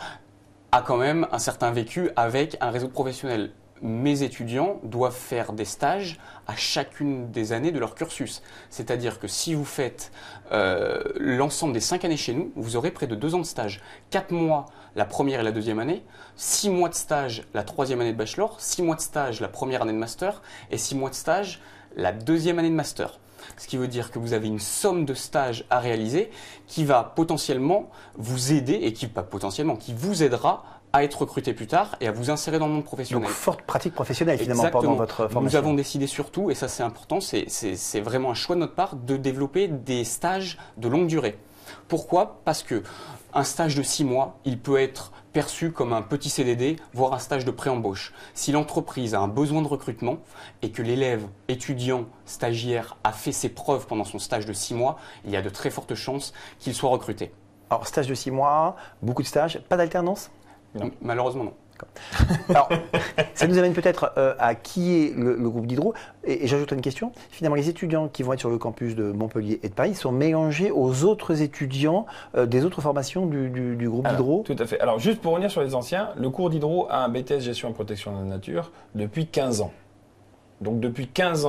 a quand même un certain vécu avec un réseau professionnel. Mes étudiants doivent faire des stages à chacune des années de leur cursus. C'est-à-dire que si vous faites euh, l'ensemble des cinq années chez nous, vous aurez près de deux ans de stage. Quatre mois la première et la deuxième année, six mois de stage la troisième année de bachelor, six mois de stage la première année de master et six mois de stage la deuxième année de master. Ce qui veut dire que vous avez une somme de stages à réaliser qui va potentiellement vous aider et qui, pas potentiellement, qui vous aidera à être recruté plus tard et à vous insérer dans le monde professionnel. Donc forte pratique professionnelle finalement Exactement. pendant votre formation. Nous avons décidé surtout, et ça c'est important, c'est- c'est c'est vraiment un choix de notre part, de développer des stages de longue durée. Pourquoi? Parce que un stage de six mois, il peut être perçu comme un petit C D D, voire un stage de pré-embauche. Si l'entreprise a un besoin de recrutement et que l'élève, étudiant, stagiaire a fait ses preuves pendant son stage de six mois, il y a de très fortes chances qu'il soit recruté. Alors stage de six mois, beaucoup de stages, pas d'alternance? Non. Malheureusement non. Alors, ça nous amène peut-être euh, à qui est le, le groupe d'hydro. Et, et j'ajoute une question. Finalement, les étudiants qui vont être sur le campus de Montpellier et de Paris sont mélangés aux autres étudiants euh, des autres formations du, du- du groupe Alors, d'hydro. Tout à fait. Alors, juste pour revenir sur les anciens, le cours d'hydro a un B T S gestion et protection de la nature depuis quinze ans. Donc, depuis quinze ans,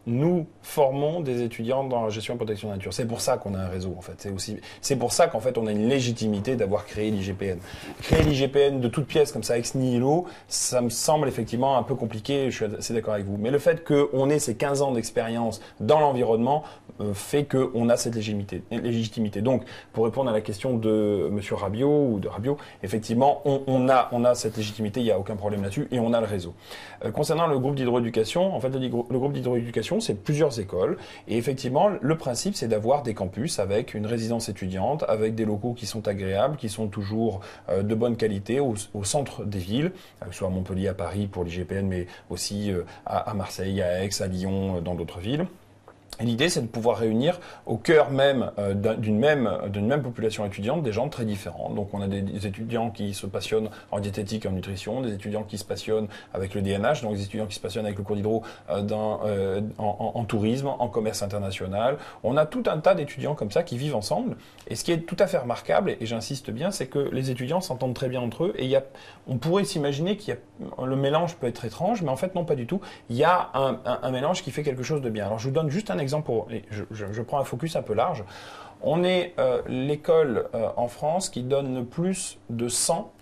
nous formons des étudiants dans la gestion et protection de la nature. C'est pour ça qu'on a un réseau, en fait. C'est aussi, c'est pour ça qu'en fait, on a une légitimité d'avoir créé l'I G P N. Créer l'I G P N de toutes pièces, comme ça, ex nihilo, ça me semble effectivement un peu compliqué, je suis assez d'accord avec vous. Mais le fait qu'on ait ces quinze ans d'expérience dans l'environnement euh, fait qu'on a cette légitimité, légitimité. Donc, pour répondre à la question de Monsieur Rabiot ou de Rabiot, effectivement, on, on, a, on a cette légitimité, il n'y a aucun problème là-dessus, et on a le réseau. Euh, concernant le groupe d'hydroéducation, en fait, le, le groupe d'hydroéducation, c'est plusieurs écoles. Et effectivement, le principe, c'est d'avoir des campus avec une résidence étudiante, avec des locaux qui sont agréables, qui sont toujours euh, de bonne qualité au, au centre des villes, euh, soit à Montpellier, à Paris pour l'I G P N, mais aussi euh, à, à Marseille, à Aix, à Lyon, euh, dans d'autres villes. Et l'idée, c'est de pouvoir réunir au cœur même euh, d'une même, d'une même population étudiante des gens très différents. Donc, on a des, des étudiants qui se passionnent en diététique et en nutrition, des étudiants qui se passionnent avec le D N H, donc des étudiants qui se passionnent avec le cours d'hydro euh, dans, euh, en, en, en tourisme, en commerce international. On a tout un tas d'étudiants comme ça qui vivent ensemble. Et ce qui est tout à fait remarquable, et j'insiste bien, c'est que les étudiants s'entendent très bien entre eux. Et il y a, on pourrait s'imaginer qu'il y a, le mélange peut être étrange, mais en fait, non, pas du tout. Il y a un, un, un mélange qui fait quelque chose de bien. Alors, je vous donne juste un exemple. Pour, je, je, je prends un focus un peu large. On est euh, l'école euh, en France qui donne le plus de sang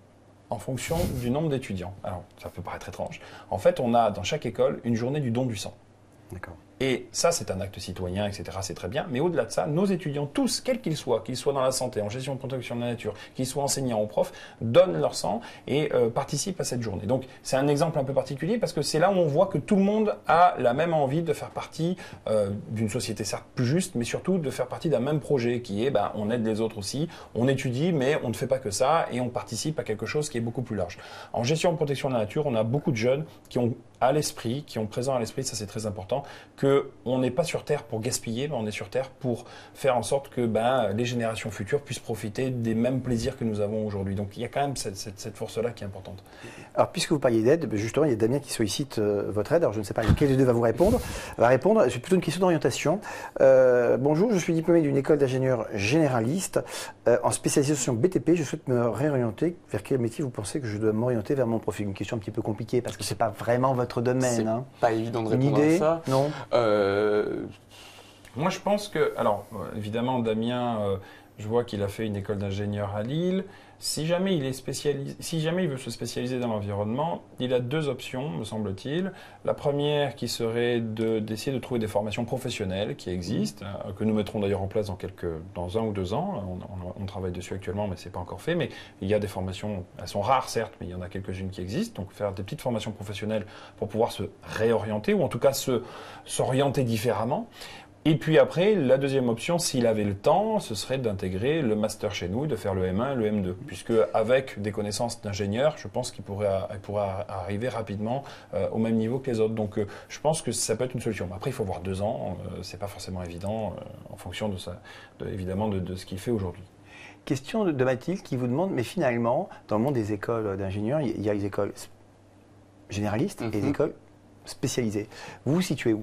en fonction du nombre d'étudiants. Alors, ça peut paraître étrange. En fait, on a dans chaque école une journée du don du sang. D'accord. Et ça, c'est un acte citoyen, et cetera. C'est très bien. Mais au-delà de ça, nos étudiants, tous, quels qu'ils soient, qu'ils soient dans la santé, en gestion de protection de la nature, qu'ils soient enseignants ou profs, donnent leur sang et euh, participent à cette journée. Donc, c'est un exemple un peu particulier parce que c'est là où on voit que tout le monde a la même envie de faire partie euh, d'une société certes plus juste, mais surtout de faire partie d'un même projet qui est, ben, on aide les autres aussi, on étudie, mais on ne fait pas que ça et on participe à quelque chose qui est beaucoup plus large. En gestion de protection de la nature, on a beaucoup de jeunes qui ont à l'esprit, qui ont présent à l'esprit, ça c'est très important, que on n'est pas sur Terre pour gaspiller, mais on est sur Terre pour faire en sorte que ben, les générations futures puissent profiter des mêmes plaisirs que nous avons aujourd'hui. Donc il y a quand même cette, cette, cette force-là qui est importante. Alors puisque vous parliez d'aide, justement il y a Damien qui sollicite euh, votre aide. Alors je ne sais pas lequel des deux va vous répondre. Va répondre. C'est plutôt une question d'orientation. Euh, bonjour, je suis diplômé d'une école d'ingénieurs généralistes euh, en spécialisation B T P. Je souhaite me réorienter. Vers quel métier vous pensez que je dois m'orienter vers mon profil? Une question un petit peu compliquée parce que c'est pas vraiment votre domaine. C'est hein. pas évident de Une répondre idée? à ça. Non. Euh, Moi, je pense que, alors, évidemment, Damien, euh, je vois qu'il a fait une école d'ingénieur à Lille. Si jamais il est spécialisé, si jamais il veut se spécialiser dans l'environnement, il a deux options, me semble-t-il. La première qui serait de, d'essayer de trouver des formations professionnelles qui existent, euh, que nous mettrons d'ailleurs en place dans quelques, dans un ou deux ans. On, on, on travaille dessus actuellement, mais c'est pas encore fait. Mais il y a des formations, elles sont rares certes, mais il y en a quelques-unes qui existent. Donc faire des petites formations professionnelles pour pouvoir se réorienter ou en tout cas se s'orienter différemment. Et puis après, la deuxième option, s'il avait le temps, ce serait d'intégrer le master chez nous, de faire le M un, le M deux. Puisque avec des connaissances d'ingénieur, je pense qu'il pourrait, il pourrait arriver rapidement euh, au même niveau que les autres. Donc euh, je pense que ça peut être une solution. Après, il faut avoir deux ans, euh, c'est pas forcément évident euh, en fonction de ça, de, évidemment de, de ce qu'il fait aujourd'hui. Question de, de Mathilde qui vous demande, mais finalement, dans le monde des écoles d'ingénieurs, il y a les écoles généralistes mm-hmm. et les écoles spécialisées. Vous vous situez où ?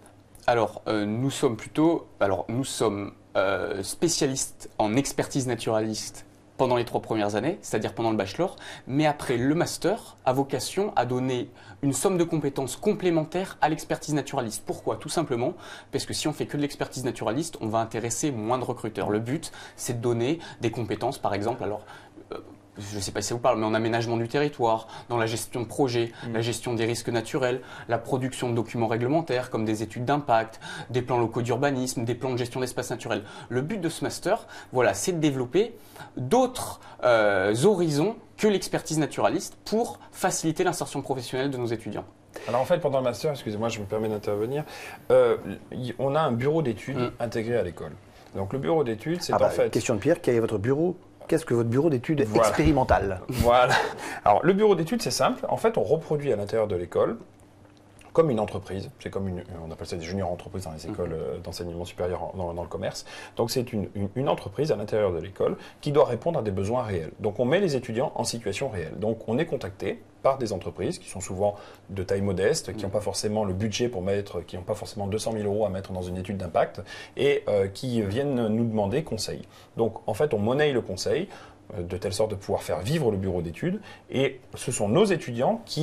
Alors, euh, nous sommes plutôt, alors nous sommes euh, spécialistes en expertise naturaliste pendant les trois premières années, c'est-à-dire pendant le bachelor, mais après le master a vocation à donner une somme de compétences complémentaires à l'expertise naturaliste. Pourquoi? Tout simplement parce que si on fait que de l'expertise naturaliste, on va intéresser moins de recruteurs. Le but, c'est de donner des compétences, par exemple, alors... Euh, je ne sais pas si ça vous parle, mais en aménagement du territoire, dans la gestion de projets, mmh. la gestion des risques naturels, la production de documents réglementaires comme des études d'impact, des plans locaux d'urbanisme, des plans de gestion d'espaces naturels. Le but de ce master, voilà, c'est de développer d'autres euh, horizons que l'expertise naturaliste pour faciliter l'insertion professionnelle de nos étudiants. Alors en fait, pendant le master, excusez-moi, je me permets d'intervenir, euh, on a un bureau d'études mmh. intégré à l'école. Donc le bureau d'études, c'est ah bah, en fait... Question de Pierre, quel est votre bureau ? Qu'est-ce que votre bureau d'études voilà. expérimental? Voilà. Alors, le bureau d'études, c'est simple. En fait, on reproduit à l'intérieur de l'école comme une entreprise. C'est comme une, on appelle ça des juniors entreprises dans les écoles mmh. d'enseignement supérieur dans, dans le commerce. Donc, c'est une, une, une entreprise à l'intérieur de l'école qui doit répondre à des besoins réels. Donc, on met les étudiants en situation réelle. Donc, on est contacté par des entreprises qui sont souvent de taille modeste, qui n'ont pas forcément le budget pour mettre, qui n'ont pas forcément deux cent mille euros à mettre dans une étude d'impact et euh, qui viennent nous demander conseil. Donc, en fait, on monnaie le conseil euh, de telle sorte de pouvoir faire vivre le bureau d'études et ce sont nos étudiants qui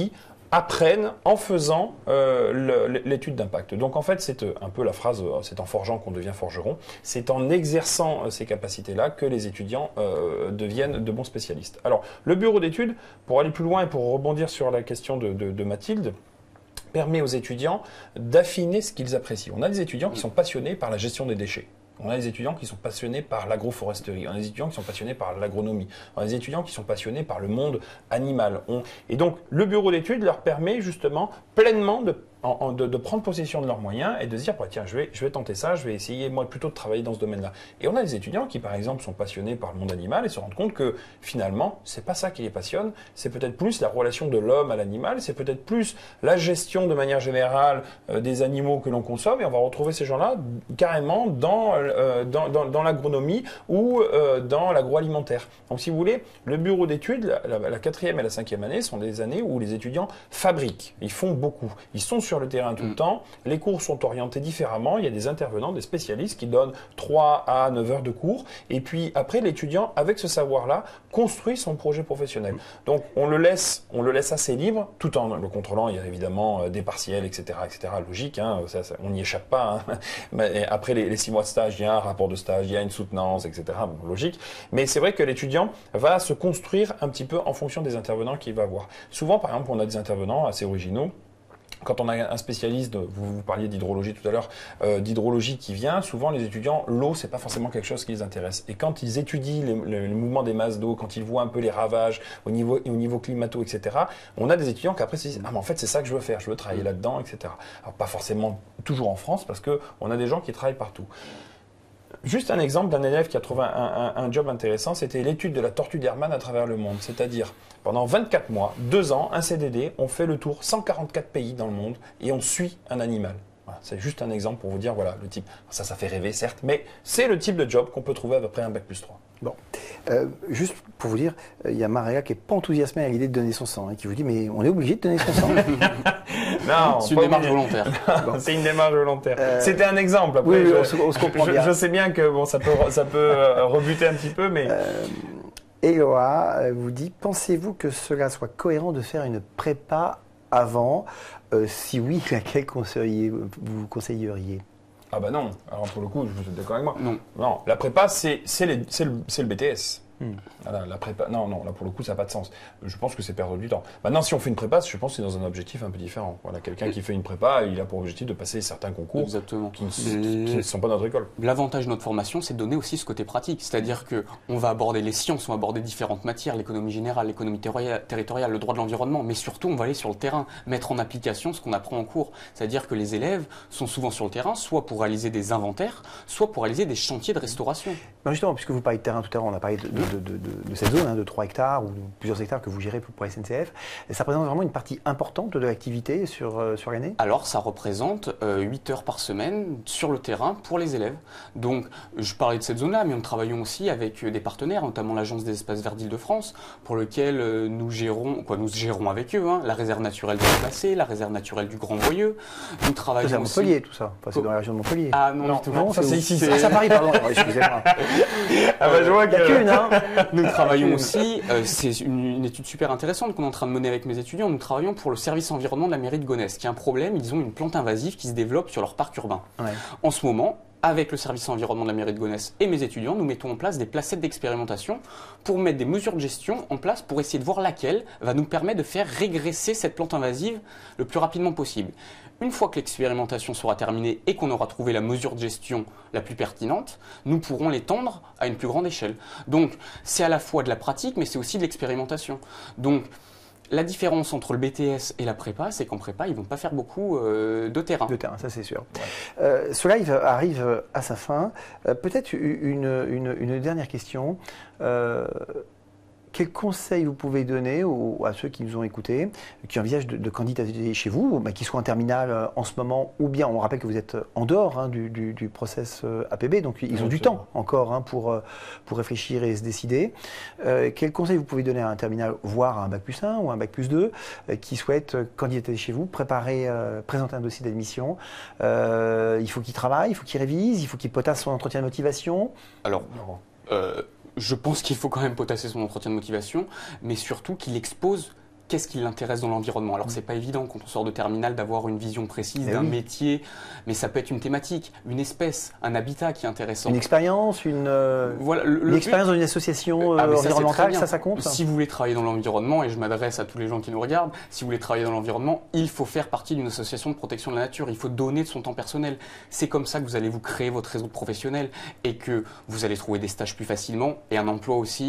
apprennent en faisant euh, l'étude d'impact. Donc en fait, c'est un peu la phrase, c'est en forgeant qu'on devient forgeron, c'est en exerçant ces capacités-là que les étudiants euh, deviennent de bons spécialistes. Alors, le bureau d'études, pour aller plus loin et pour rebondir sur la question de, de, de Mathilde, permet aux étudiants d'affiner ce qu'ils apprécient. On a des étudiants qui sont passionnés par la gestion des déchets. On a des étudiants qui sont passionnés par l'agroforesterie, on a des étudiants qui sont passionnés par l'agronomie, on a des étudiants qui sont passionnés par le monde animal. On... Et donc, le bureau d'études leur permet justement pleinement de, en, de, de prendre possession de leurs moyens et de se dire, bah, tiens, je vais, je vais tenter ça, je vais essayer moi plutôt de travailler dans ce domaine-là. Et on a des étudiants qui, par exemple, sont passionnés par le monde animal et se rendent compte que finalement, c'est pas ça qui les passionne, c'est peut-être plus la relation de l'homme à l'animal, c'est peut-être plus la gestion de manière générale euh, des animaux que l'on consomme, et on va retrouver ces gens-là carrément dans Euh, dans, dans, dans l'agronomie ou euh, dans l'agroalimentaire. Donc si vous voulez, le bureau d'études, la, la, la quatrième et la cinquième année sont des années où les étudiants fabriquent, ils font beaucoup, ils sont sur le terrain tout mmh. le temps, les cours sont orientés différemment, il y a des intervenants, des spécialistes qui donnent trois à neuf heures de cours, et puis après l'étudiant, avec ce savoir-là, construit son projet professionnel. Mmh. Donc on le laisse, on le laisse assez libre, tout en le contrôlant, il y a évidemment des partiels, et cetera, et cetera, logique, hein, ça, ça, on n'y échappe pas, hein. Mais après les, les six mois de stage, il y a un rapport de stage, il y a une soutenance, et cetera. Bon, logique. Mais c'est vrai que l'étudiant va se construire un petit peu en fonction des intervenants qu'il va avoir. Souvent, par exemple, on a des intervenants assez originaux. Quand on a un spécialiste, de, vous, vous parliez d'hydrologie tout à l'heure, euh, d'hydrologie qui vient, souvent les étudiants, l'eau, c'est pas forcément quelque chose qui les intéresse. Et quand ils étudient les, les, les mouvements des masses d'eau, quand ils voient un peu les ravages au niveau, au niveau climato, et cetera, on a des étudiants qui après se disent, ah mais en fait c'est ça que je veux faire, je veux travailler là-dedans, et cetera. Alors pas forcément toujours en France, parce qu'on a des gens qui travaillent partout. Juste un exemple d'un élève qui a trouvé un, un, un job intéressant, c'était l'étude de la tortue d'Hermann à travers le monde. C'est-à-dire, pendant vingt-quatre mois, deux ans, un C D D, on fait le tour cent quarante-quatre pays dans le monde et on suit un animal. Voilà, c'est juste un exemple pour vous dire, voilà, le type, ça, ça fait rêver, certes, mais c'est le type de job qu'on peut trouver après un bac plus trois. Bon, euh, juste pour vous dire, il y a Maria qui n'est pas enthousiasmée à l'idée de donner son sang, hein, qui vous dit, mais on est obligé de donner son sang. Non, c'est une démarche volontaire. Bon. C'est une démarche volontaire. Euh... C'était un exemple. Après, oui, oui, je, on, se, on se comprend je, bien. Je sais bien que bon, ça peut, ça peut rebuter un petit peu, mais... Euh... Eloa vous dit, pensez-vous que cela soit cohérent de faire une prépa avant? euh, Si oui, laquelle conseilleriez, vous conseilleriez? Ah bah non, alors pour le coup, je suis d'accord avec moi. Non. Non, la prépa, c'est le, le B T S. Hmm. Voilà, la prépa, non, non, là pour le coup, ça n'a pas de sens. Je pense que c'est perdre du temps. Maintenant, si on fait une prépa, je pense que c'est dans un objectif un peu différent. Voilà, quelqu'un qui fait une prépa, il a pour objectif de passer certains concours. Exactement. Qui, qui ne sont pas notre école. L'avantage de notre formation, c'est de donner aussi ce côté pratique. C'est-à-dire qu'on va aborder les sciences, on va aborder différentes matières, l'économie générale, l'économie territoriale, le droit de l'environnement, mais surtout, on va aller sur le terrain, mettre en application ce qu'on apprend en cours. C'est-à-dire que les élèves sont souvent sur le terrain, soit pour réaliser des inventaires, soit pour réaliser des chantiers de restauration. Ben justement, puisque vous parlez de terrain tout à l'heure, on a parlé de, de, de, de, de, de cette zone hein, de trois hectares ou plusieurs hectares que vous gérez pour, pour S N C F. Et ça représente vraiment une partie importante de l'activité sur, euh, sur l'année? Alors, ça représente euh, huit heures par semaine sur le terrain pour les élèves. Donc, je parlais de cette zone-là, mais nous travaillons aussi avec des partenaires, notamment l'Agence des espaces verts d'Île-de-France, pour lequel euh, nous gérons, quoi, nous gérons avec eux, hein, la réserve naturelle de Placé, la réserve naturelle du Grand Voyeux. Nous travaillons c'est à aussi... Montpellier, tout ça. Enfin, c'est dans la région de Montpellier. Ah non, non, tout non ça c'est ici. Ah, c'est à Paris, pardon. Oh, excusez-moi. Ah bah je vois que... Une, hein. Nous travaillons aussi, euh, c'est une, une étude super intéressante qu'on est en train de mener avec mes étudiants, nous travaillons pour le service environnement de la mairie de Gonesse, qui a un problème, ils ont une plante invasive qui se développe sur leur parc urbain. Ouais. En ce moment, avec le service environnement de la mairie de Gonesse et mes étudiants, nous mettons en place des placettes d'expérimentation pour mettre des mesures de gestion en place pour essayer de voir laquelle va nous permettre de faire régresser cette plante invasive le plus rapidement possible. Une fois que l'expérimentation sera terminée et qu'on aura trouvé la mesure de gestion la plus pertinente, nous pourrons l'étendre à une plus grande échelle. Donc, c'est à la fois de la pratique, mais c'est aussi de l'expérimentation. Donc, la différence entre le B T S et la prépa, c'est qu'en prépa, ils ne vont pas faire beaucoup euh, de terrain. De terrain, ça c'est sûr. Ouais. Euh, ce live arrive à sa fin. Euh, Peut-être une, une, une dernière question. Euh, Quels conseils vous pouvez donner aux, à ceux qui nous ont écoutés, qui envisagent de, de candidater chez vous, bah, qui soient en terminale euh, en ce moment, ou bien, on rappelle que vous êtes en dehors hein, du, du, du process euh, A P B, donc ils ont oui, du temps vrai. encore hein, pour, euh, pour réfléchir et se décider. Euh, quels conseils vous pouvez donner à un terminal, voire à un bac plus un ou un bac plus deux, euh, qui souhaitent candidater chez vous, préparer, euh, présenter un dossier d'admission? euh, Il faut qu'il travaille, il faut qu'il révise, il faut qu'il potasse son entretien de motivation. Alors, euh, je pense qu'il faut quand même potasser son entretien de motivation, mais surtout qu'il expose qu'est-ce qui l'intéresse dans l'environnement. Alors, c'est pas évident quand on sort de terminale d'avoir une vision précise Et d'un oui. métier, mais ça peut être une thématique, une espèce, un habitat qui est intéressant. Une expérience, une, euh, Voilà, le- une le expérience dans une association euh, Ah, mais ça, c'est très environnementale, bien. ça, ça compte ça Si vous voulez travailler dans l'environnement, et je m'adresse à tous les gens qui nous regardent, si vous voulez travailler dans l'environnement, il faut faire partie d'une association de protection de la nature. Il faut donner de son temps personnel. C'est comme ça que vous allez vous créer votre réseau professionnel et que vous allez trouver des stages plus facilement et un emploi aussi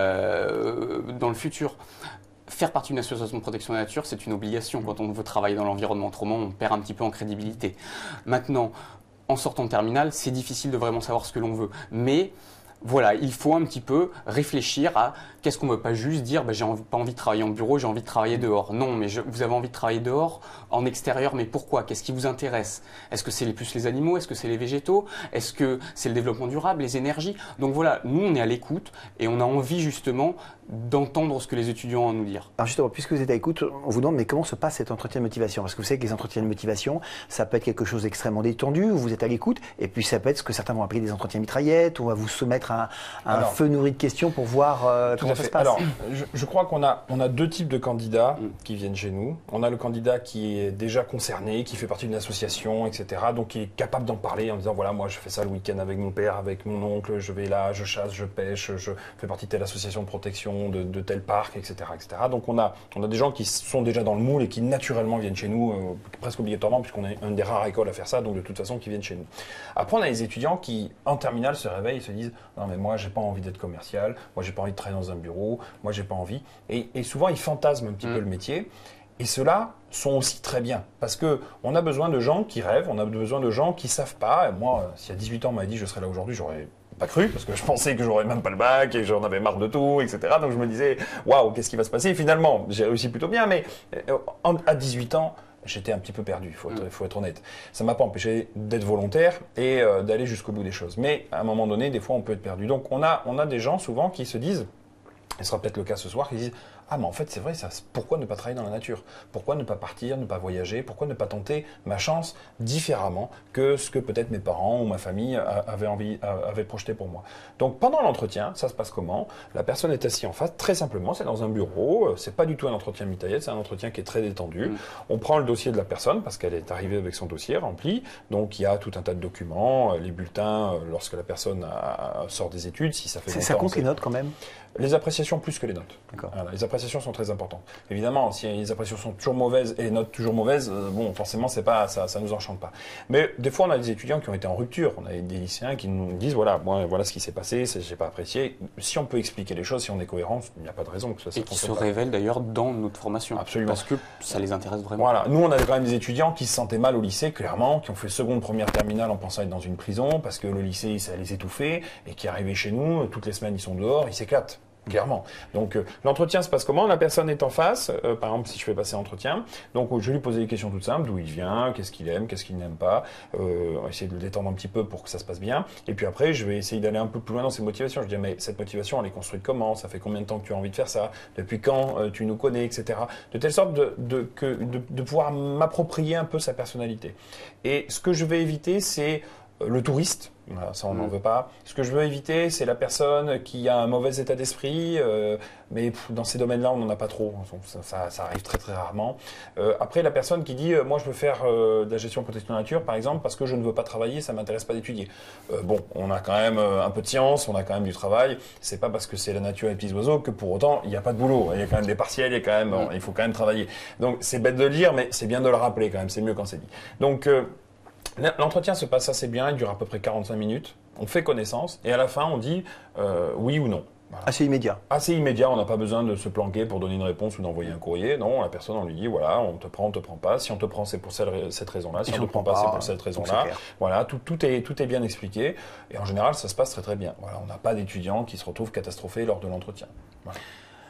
euh, dans le futur. Faire partie d'une association de protection de la nature, c'est une obligation quand on veut travailler dans l'environnement. Autrement, on perd un petit peu en crédibilité. Maintenant, en sortant de terminale, c'est difficile de vraiment savoir ce que l'on veut. Mais voilà, il faut un petit peu réfléchir à qu'est-ce qu'on ne veut pas juste dire bah, j'ai envie, pas envie de travailler en bureau, j'ai envie de travailler dehors. Non, mais je, vous avez envie de travailler dehors, en extérieur, mais pourquoi? Qu'est-ce qui vous intéresse? Est-ce que c'est les, plus les animaux? Est-ce que c'est les végétaux? Est-ce que c'est le développement durable, les énergies? Donc voilà, nous on est à l'écoute et on a envie justement d'entendre ce que les étudiants ont à nous dire. Alors justement, puisque vous êtes à l'écoute, on vous demande mais comment se passe cet entretien de motivation? Parce que vous savez que les entretiens de motivation, ça peut être quelque chose d'extrêmement détendu, où vous êtes à l'écoute, et puis ça peut être ce que certains vont appeler des entretiens mitraillettes, où on va vous soumettre à un, à un Alors, feu nourri de questions pour voir euh, Tout comment à ça fait. se passe. Alors, je, je crois qu'on a, on a deux types de candidats Mm. qui viennent chez nous. On a le candidat qui est déjà concerné, qui fait partie d'une association, et cetera. Donc, qui est capable d'en parler en disant, voilà, moi, je fais ça le week-end avec mon père, avec mon oncle, je vais là, je chasse, je pêche, je fais partie de telle association de protection, de, de tel parc, et cetera, et cetera. Donc, on a, on a des gens qui sont déjà dans le moule et qui, naturellement, viennent chez nous, euh, presque obligatoirement, puisqu'on est une des rares écoles à faire ça, donc de toute façon, qui viennent chez nous. Après, on a les étudiants qui, en terminale, se réveillent et se disent, non, mais moi, j'ai pas envie d'être commercial, moi, j'ai pas envie de travailler dans un bureau, moi, j'ai pas envie. Et, et souvent, ils fantasment un petit Mm. peu le métier. Et ceux-là sont aussi très bien. Parce qu'on a besoin de gens qui rêvent, on a besoin de gens qui savent pas. Et moi, si à dix-huit ans, on m'avait dit je serais là aujourd'hui, j'aurais pas cru, parce que je pensais que j'aurais même pas le bac et que j'en avais marre de tout, et cetera. Donc je me disais, waouh, qu'est-ce qui va se passer? Et finalement, j'ai réussi plutôt bien, mais euh, en- à dix-huit ans, j'étais un petit peu perdu, il faut, être- faut être honnête. Ça m'a pas empêché d'être volontaire et euh, d'aller jusqu'au bout des choses. Mais à un moment donné, des fois, on peut être perdu. Donc on a, on a des gens souvent qui se disent, et ce sera peut-être le cas ce soir, qui disent « Ah, mais en fait, c'est vrai, ça, pourquoi ne pas travailler dans la nature? Pourquoi ne pas partir, ne pas voyager? Pourquoi ne pas tenter ma chance différemment que ce que peut-être mes parents ou ma famille a- avaient, envie, a- avaient projeté pour moi ?» Donc, pendant l'entretien, ça se passe comment? La personne est assise en face, très simplement, c'est dans un bureau, c'est pas du tout un entretien mitaillette, c'est un entretien qui est très détendu. Mm. On prend le dossier de la personne, parce qu'elle est arrivée avec son dossier rempli, donc il y a tout un tas de documents, euh, les bulletins, euh, lorsque la personne a- sort des études, si ça fait Ça, ça longtemps, compte c'est- les notes quand même. les appréciations plus que les notes. D'accord. Voilà, les appréciations sont très importantes. Évidemment, si les appréciations sont toujours mauvaises et les notes toujours mauvaises, euh, bon, forcément, c'est pas, ça, ça nous enchante pas. Mais des fois, on a des étudiants qui ont été en rupture. On a des lycéens qui nous disent, voilà, moi, voilà ce qui s'est passé, c'est- j'ai pas apprécié. Si on peut expliquer les choses, si on est cohérent, il n'y a pas de raison que ça, ça Et qui se fonctionne pas. révèlent d'ailleurs dans notre formation. Absolument. Parce que ça les intéresse vraiment. Voilà, nous on avait quand même des étudiants qui se sentaient mal au lycée, clairement, qui ont fait seconde, première, terminale en pensant être dans une prison, parce que le lycée ça les étouffait, et qui arrivaient chez nous, toutes les semaines ils sont dehors, ils s'éclatent. Clairement. Donc euh, l'entretien se passe comment? La personne est en face, euh, par exemple si je fais passer l'entretien, donc euh, je vais lui poser des questions toutes simples, d'où il vient, qu'est-ce qu'il aime, qu'est-ce qu'il n'aime pas, euh, on va essayer de le détendre un petit peu pour que ça se passe bien, et puis après je vais essayer d'aller un peu plus loin dans ses motivations. Je dis mais cette motivation elle est construite comment? Ça fait combien de temps que tu as envie de faire ça? Depuis quand euh, tu nous connais, et cetera. De telle sorte de, de, que, de, de pouvoir m'approprier un peu sa personnalité. Et ce que je vais éviter c'est euh, le touriste. Voilà, ça, on n'en Mm. veut pas. Ce que je veux éviter, c'est la personne qui a un mauvais état d'esprit, euh, mais pff, dans ces domaines-là, on n'en a pas trop. Ça, ça, ça arrive très très rarement. Euh, après, la personne qui dit, euh, moi, je veux faire euh, de la gestion de protection de la nature, par exemple, parce que je ne veux pas travailler, ça m'intéresse pas d'étudier. Euh, bon, on a quand même euh, un peu de science, on a quand même du travail. C'est pas parce que c'est la nature et les petits oiseaux que pour autant, il n'y a pas de boulot. Il y a quand même des partiels, il y a quand même, bon, il faut quand même travailler. Donc, c'est bête de le dire, mais c'est bien de le rappeler quand même. C'est mieux quand c'est dit. Donc, euh, l'entretien se passe assez bien, il dure à peu près quarante-cinq minutes. On fait connaissance et à la fin, on dit euh, oui ou non. Voilà. Assez immédiat. Assez immédiat, on n'a pas besoin de se planquer pour donner une réponse ou d'envoyer un courrier. Non, la personne, on lui dit voilà, on te prend, on te prend pas. Si on te prend, c'est pour cette, cette raison-là. Si Et on ne te prend pas, c'est pour cette donc raison-là. c'est clair. Voilà, tout, tout, est, tout est bien expliqué. Et en général, ça se passe très très bien. Voilà, on n'a pas d'étudiants qui se retrouvent catastrophés lors de l'entretien. Voilà.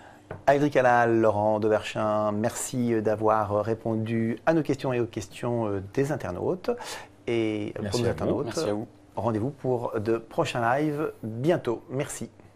Aydri Canal, Laurent Deverchin, merci d'avoir répondu à nos questions et aux questions des internautes. Et Merci pour nos à vous. internautes, Merci à vous. rendez-vous pour de prochains lives bientôt. Merci.